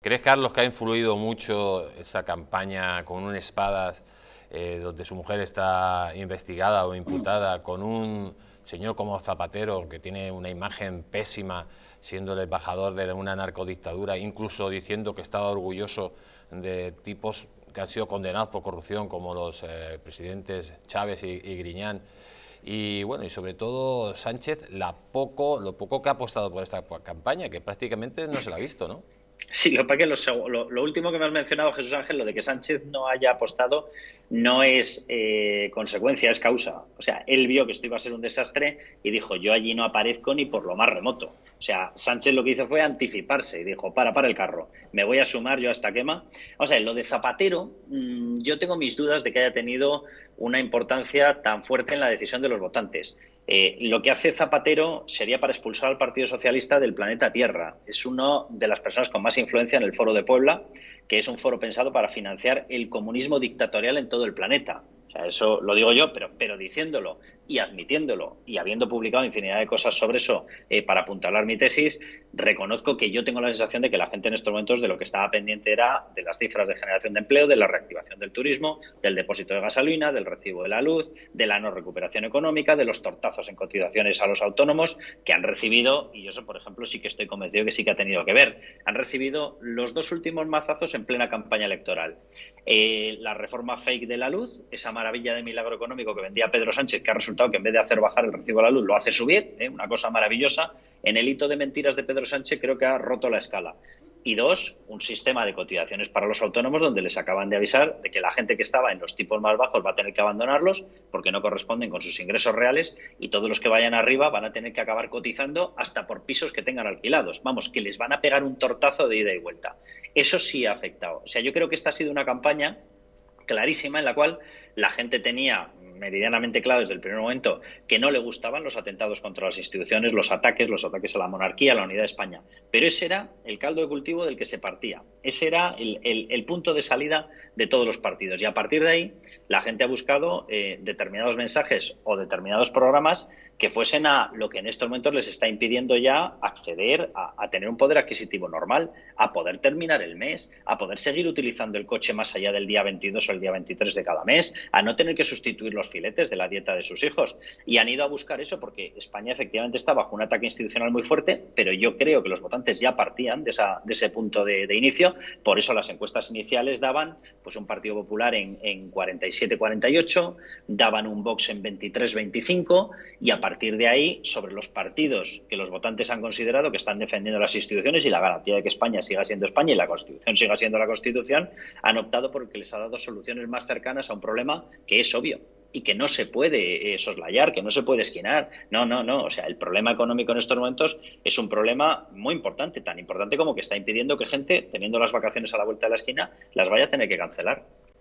¿Crees, Carlos, que ha influido mucho esa campaña con un Espadas, donde su mujer está investigada o imputada, con un señor como Zapatero, que tiene una imagen pésima, siendo el embajador de una narcodictadura, incluso diciendo que estaba orgulloso de tipos que han sido condenados por corrupción, como los presidentes Chávez y Griñán? Y bueno, y sobre todo Sánchez, lo poco que ha apostado por esta campaña, que prácticamente no se la ha visto, ¿no? Sí, lo que pasa es que lo último que me has mencionado, Jesús Ángel, lo de que Sánchez no haya apostado, no es consecuencia, es causa. O sea, él vio que esto iba a ser un desastre y dijo, yo allí no aparezco ni por lo más remoto. O sea, Sánchez lo que hizo fue anticiparse y dijo, para el carro, me voy a sumar yo a esta quema. O sea, lo de Zapatero, yo tengo mis dudas de que haya tenido una importancia tan fuerte en la decisión de los votantes. Lo que hace Zapatero sería para expulsar al Partido Socialista del planeta Tierra. Es una de las personas con más influencia en el Foro de Puebla, que es un foro pensado para financiar el comunismo dictatorial en todo el planeta. O sea, eso lo digo yo, pero diciéndolo y admitiéndolo y habiendo publicado infinidad de cosas sobre eso para apuntalar mi tesis, reconozco que yo tengo la sensación de que la gente en estos momentos de lo que estaba pendiente era de las cifras de generación de empleo, de la reactivación del turismo, del depósito de gasolina, del recibo de la luz, de la no recuperación económica, de los tortazos en cotizaciones a los autónomos que han recibido, y yo eso, por ejemplo, sí que estoy convencido que sí que ha tenido que ver, han recibido los dos últimos mazazos en plena campaña electoral. La reforma fake de la luz, esa maravilla de milagro económico que vendía Pedro Sánchez, que ha resultado que en vez de hacer bajar el recibo de la luz, lo hace subir, una cosa maravillosa. En el hito de mentiras de Pedro Sánchez creo que ha roto la escala. Y dos, un sistema de cotizaciones para los autónomos donde les acaban de avisar de que la gente que estaba en los tipos más bajos va a tener que abandonarlos porque no corresponden con sus ingresos reales y todos los que vayan arriba van a tener que acabar cotizando hasta por pisos que tengan alquilados. Vamos, que les van a pegar un tortazo de ida y vuelta. Eso sí ha afectado. O sea, yo creo que esta ha sido una campaña clarísima en la cual la gente tenía meridianamente claro desde el primer momento que no le gustaban los atentados contra las instituciones, los ataques a la monarquía, a la unidad de España. Pero ese era el caldo de cultivo del que se partía. Ese era el punto de salida de todos los partidos. Y a partir de ahí, la gente ha buscado determinados mensajes o determinados programas que fuesen a lo que en estos momentos les está impidiendo ya acceder a tener un poder adquisitivo normal, a poder terminar el mes, a poder seguir utilizando el coche más allá del día 22 o el día 23 de cada mes, a no tener que sustituir los filetes de la dieta de sus hijos. Y han ido a buscar eso porque España efectivamente está bajo un ataque institucional muy fuerte, pero yo creo que los votantes ya partían de ese punto de inicio. Por eso las encuestas iniciales daban pues un Partido Popular en 47-48, daban un Vox en 23-25 y a partir de ahí, sobre los partidos que los votantes han considerado que están defendiendo las instituciones y la garantía de que España siga siendo España y la Constitución siga siendo la Constitución, han optado porque les ha dado soluciones más cercanas a un problema que es obvio y que no se puede soslayar, que no se puede esquinar. No. O sea, el problema económico en estos momentos es un problema muy importante, tan importante como que está impidiendo que gente, teniendo las vacaciones a la vuelta de la esquina, las vaya a tener que cancelar.